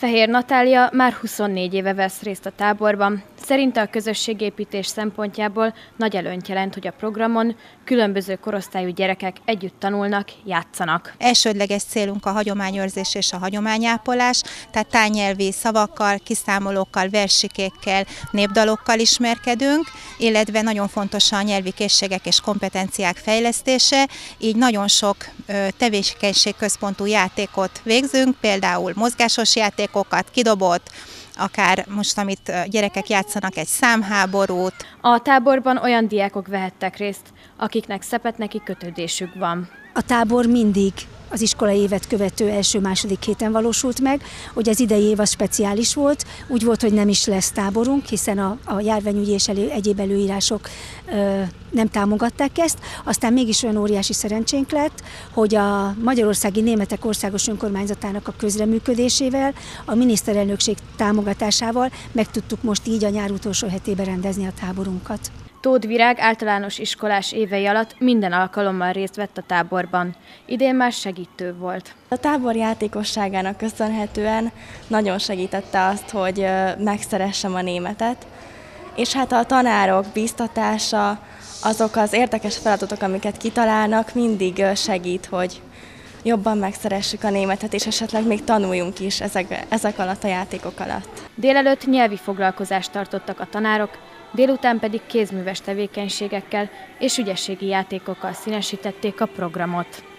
Fehér Natália már 24 éve vesz részt a táborban. Szerinte a közösségépítés szempontjából nagy előnyt jelent, hogy a programon különböző korosztályú gyerekek együtt tanulnak, játszanak. Elsődleges célunk a hagyományőrzés és a hagyományápolás, tehát tájnyelvi szavakkal, kiszámolókkal, versikékkel, népdalokkal ismerkedünk, illetve nagyon fontos a nyelvi készségek és kompetenciák fejlesztése, így nagyon sok tevékenységközpontú játékot végzünk, például mozgásos játékokat, kidobott, akár most, amit gyerekek játszanak, egy számháborút. A táborban olyan diákok vehettek részt, akiknek Szepetneki kötődésük van. A tábor mindig az iskolai évet követő első-második héten valósult meg, hogy az idei év az speciális volt, úgy volt, hogy nem is lesz táborunk, hiszen a járványügyi és egyéb előírások nem támogatták ezt, aztán mégis olyan óriási szerencsénk lett, hogy a Magyarországi Németek Országos Önkormányzatának a közreműködésével, a miniszterelnökség támogatásával meg tudtuk most így a nyár utolsó hetében rendezni a táborunkat. Tóth Virág általános iskolás évei alatt minden alkalommal részt vett a táborban. Idén már segítő volt. A tábor játékosságának köszönhetően nagyon segítette azt, hogy megszeressem a németet, és hát a tanárok bíztatása, azok az érdekes feladatok, amiket kitalálnak, mindig segít, hogy jobban megszeressük a németet, és esetleg még tanuljunk is ezek alatt a játékok alatt. Délelőtt nyelvi foglalkozást tartottak a tanárok, délután pedig kézműves tevékenységekkel és ügyességi játékokkal színesítették a programot.